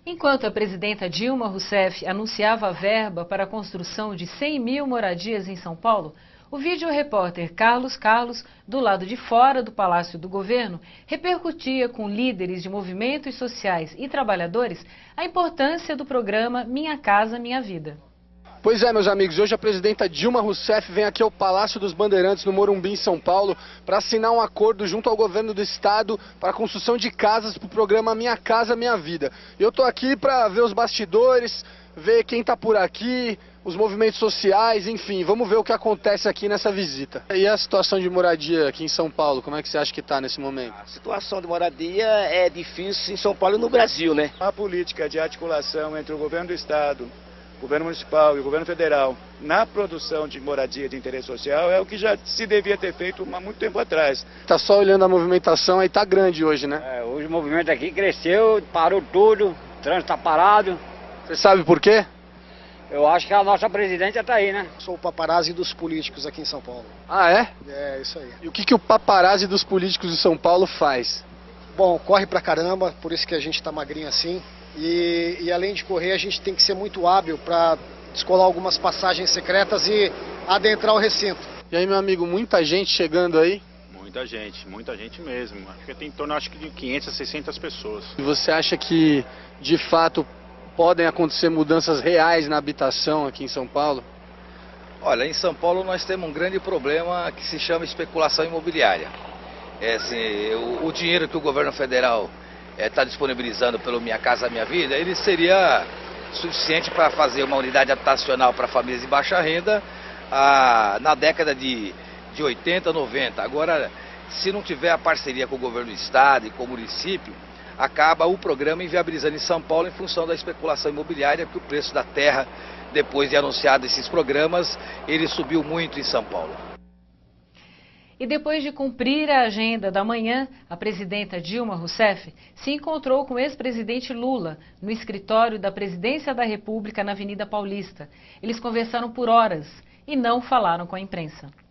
Enquanto a presidenta Dilma Rousseff anunciava a verba para a construção de 100 mil moradias em São Paulo, o vídeo-repórter Carlos, do lado de fora do Palácio do Governo, repercutia com líderes de movimentos sociais e trabalhadores a importância do programa Minha Casa Minha Vida. Pois é, meus amigos, hoje a presidenta Dilma Rousseff vem aqui ao Palácio dos Bandeirantes, no Morumbi, em São Paulo, para assinar um acordo junto ao governo do estado para a construção de casas para o programa Minha Casa Minha Vida. Eu estou aqui para ver os bastidores, ver quem está por aqui, os movimentos sociais, enfim, vamos ver o que acontece aqui nessa visita. E a situação de moradia aqui em São Paulo, como é que você acha que está nesse momento? A situação de moradia é difícil em São Paulo e no Brasil, né? A política de articulação entre o governo do estado, o governo municipal e o governo federal na produção de moradia de interesse social é o que já se devia ter feito há muito tempo atrás. Tá só olhando a movimentação, aí tá grande hoje, né? Hoje o movimento aqui cresceu, parou tudo, o trânsito tá parado. Você sabe por quê? Eu acho que a nossa presidente tá aí, né? Sou o paparazzi dos políticos aqui em São Paulo. Ah, é? É, isso aí. E o que o paparazzi dos políticos de São Paulo faz? Bom, corre pra caramba, por isso que a gente tá magrinho assim. E além de correr, a gente tem que ser muito hábil para descolar algumas passagens secretas e adentrar o recinto. E aí, meu amigo, muita gente chegando aí? Muita gente mesmo. Acho que tem em torno de 500 a 600 pessoas. E você acha que, de fato, podem acontecer mudanças reais na habitação aqui em São Paulo? Olha, em São Paulo nós temos um grande problema que se chama especulação imobiliária. O dinheiro que o governo federal está disponibilizando pelo Minha Casa Minha Vida, ele seria suficiente para fazer uma unidade habitacional para famílias de baixa renda na década de 80, 90. Agora, se não tiver a parceria com o governo do estado e com o município, acaba o programa inviabilizando em São Paulo em função da especulação imobiliária, porque o preço da terra, depois de anunciado esses programas, ele subiu muito em São Paulo. E depois de cumprir a agenda da manhã, a presidenta Dilma Rousseff se encontrou com o ex-presidente Lula no escritório da Presidência da República na Avenida Paulista. Eles conversaram por horas e não falaram com a imprensa.